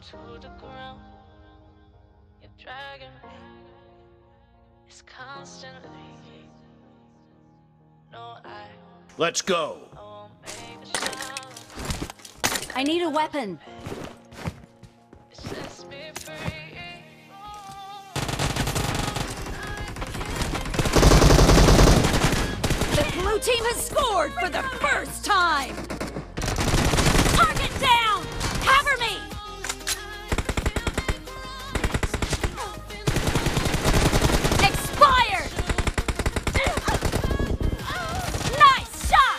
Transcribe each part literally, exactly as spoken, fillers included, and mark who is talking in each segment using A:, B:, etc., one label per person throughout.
A: to the ground. You're dragging me. It's constantly. No, I.
B: Let's go.
A: I won't make a sound.
C: I need a weapon.
A: It sets me free.
C: The blue team has scored for the first time! Target down! Cover me! Expired! Nice shot!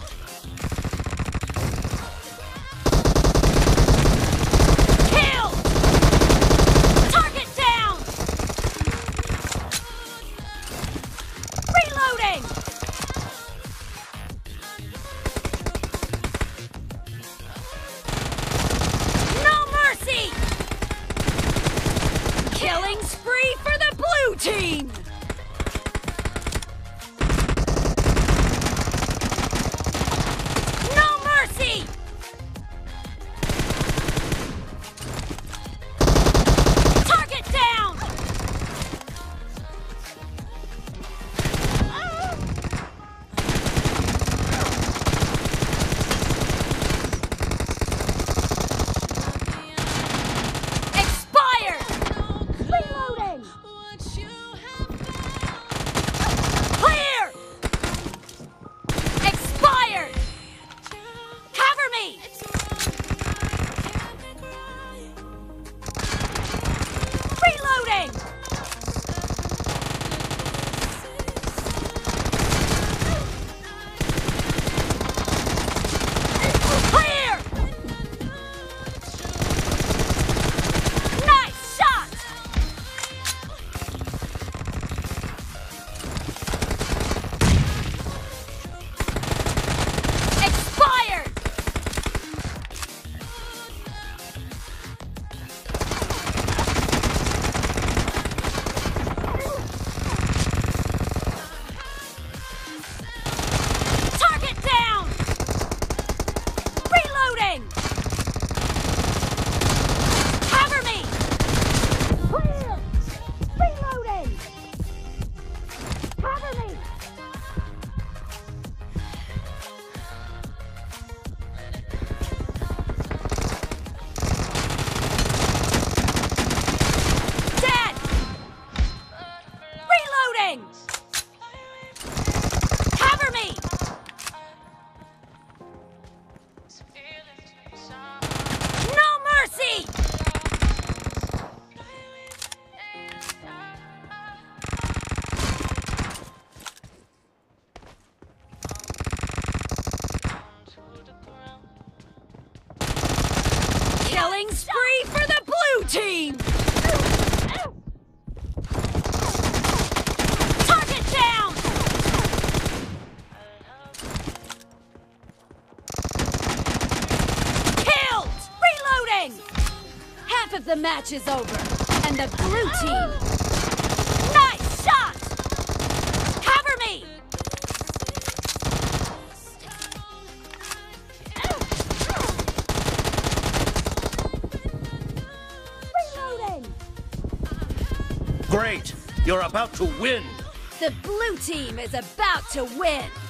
C: Killed! Target down! Reloading! Killing spree for the blue team! No mercy! Target down! Clear! Expired! Cover me! Reloading! Clear! Nice shot! Expired! Target down! Reloading! Cover me! Clear! Reloading! Cover me! Dead! Reloading! Cover me! No mercy! Killing spree for the blue team! Target down! Killed! Reloading! Half of the match is over, and the blue team... Nice shot! Cover me! Reloading!
B: Great. You're about to win.
C: The blue team is about to win!